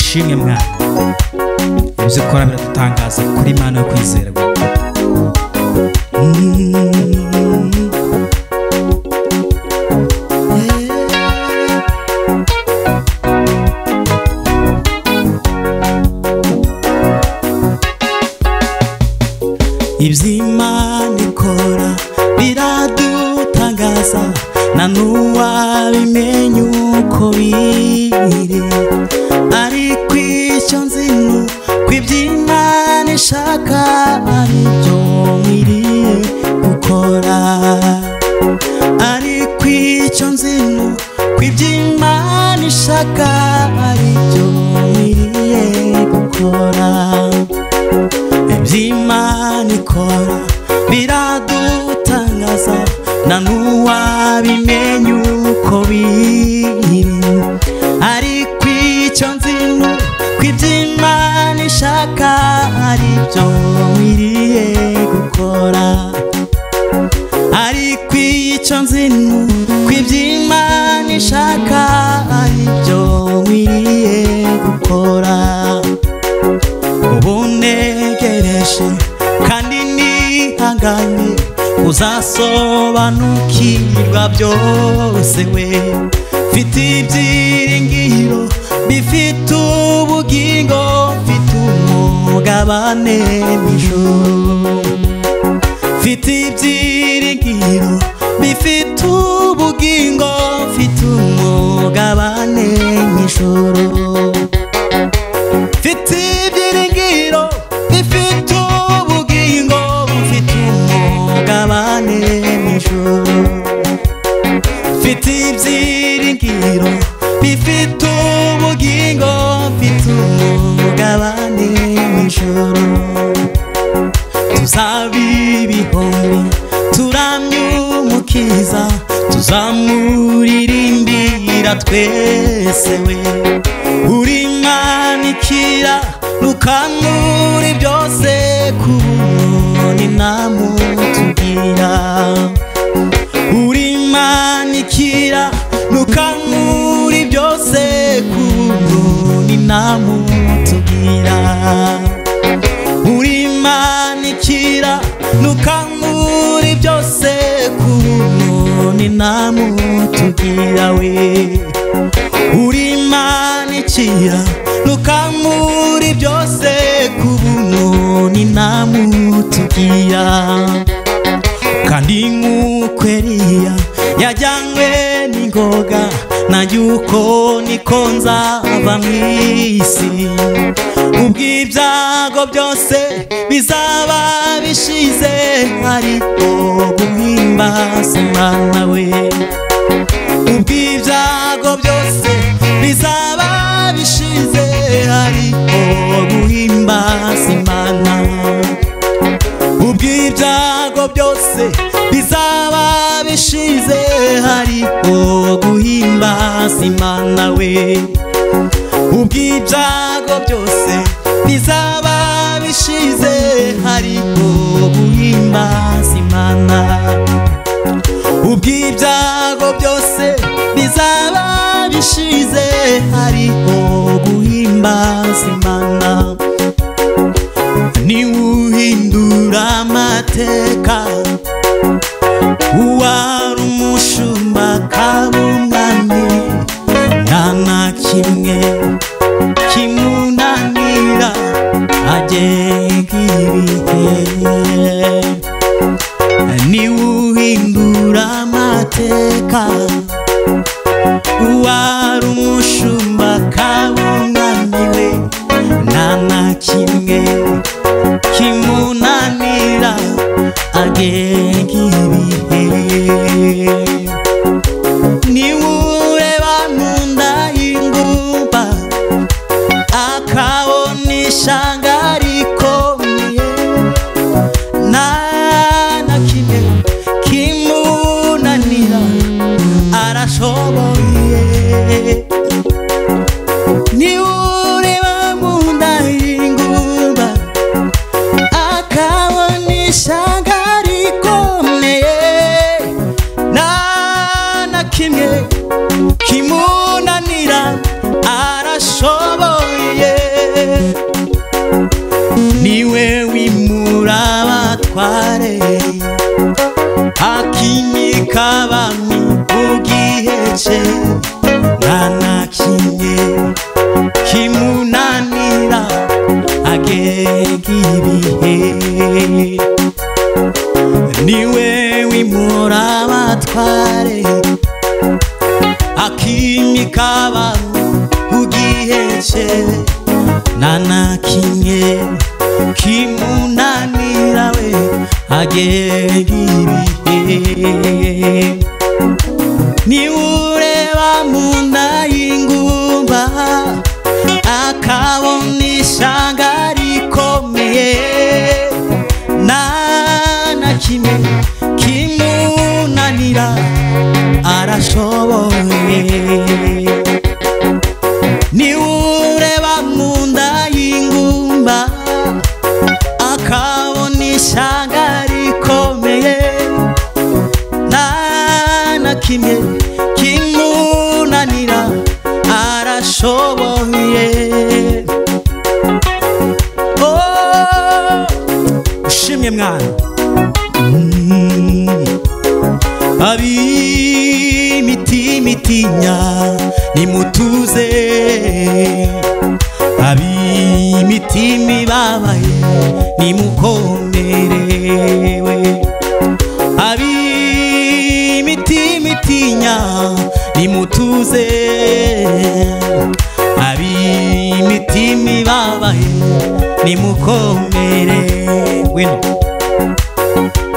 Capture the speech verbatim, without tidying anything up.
ushimwe mwana ibyo ukora biradutangaza kuri Imana yo kwizerwa. Iby'Imana ikora biradutangaza nta n'uwabimenya uko biri, ariko icyo nzi nuko iby'Imana ishaka ari byo nkwiriye gukora, ariko icyo nzi nuko iby'Imana ishaka ari byo nkwiriye gukora. Iby'Imana ikora biradutangaza nta n'uwabimenya uko biri, ariko icyo nzi nuko iby'Imana ishaka ari byo nkwiriye gukora, ariko icyo nzi nuko iby'Imana ishaka ari byo nkwiriye gukora. Ubunegereje kandi nihanganye uzasobanukirwa byose we, mfite ibyiringiro bifite ubugingo, mfite umugabane mw'ijuru, mfite ibyiringiro bifite ubugingo, mfite umugabane mw'ijuru, mfite ibyiringiro bifite ubugingo, mfite umugabane mw'ijuru, mfite ibyiringiro bifite ubugingo, mfite umugabane mw'ijuru. Tuzaba ibihumbi turamye umukiza, tuzamuririmbira twese we, uri Imana nukamuri byose ku buntu namutugira, uri Imana nukamuri byose ku buntu namutugira, uri Imana nukamuri byose ku buntu namutugira we, uri Imana nukamuri byose ku buntu namutugira. Kandi nk'uko Eliya yajyanywe n'ingoga, nanjye uko niko nzaba mw'isi, ubwo ibyago byose bizaba bishize, ariko guhimbaza Imana we, ubwo ibyago byose bizaba bishize, ariko guhimbaza Imana, ubwo ibyago byose bizaba bishize, ariko guhimbaza Imana we, ubwo ibyago byose bizaba bishize, ariko guhimbaza Imana, ubwo ibyago byose bizaba bishize, ariko guhimbaza Imana. Niwe uhindura amateka, uwari umushumba akaba umwami, nta na kimwe kimunanira agenga ibihe. Niwe uhindura amateka, uwari umushumba akaba umwami we, nta na kimwe kimunanira agenga ibihe. Niwe ureba mu nda y'ingumba akabona ishanga rikomeye, nta na kimwe kimunanira arashoboye. Niwe ureba mu nda y'ingumba akabona ishanga rikomeye, nta na kimwe kimunanira arashoboye. ibihe niwe wimura abatware akimika abantu ku gihe cye nta na kimwe kimunanira we agera ibihe niwe ureba mu nda y'ingumba akabona ishyanga rikomeye nta na kimwe kimunanira arashoboye niwe ureba mu nda y'ingumba akabona ishyanga rikomeye nta na kimwe kimunanira arashoboye oh ushimye mwana ab'imitima itinya nimutuze ab'imitima ibabaye nimukomerewe ab'imitima itinya nimutuze ab'imitima ibabaye nimukomerewe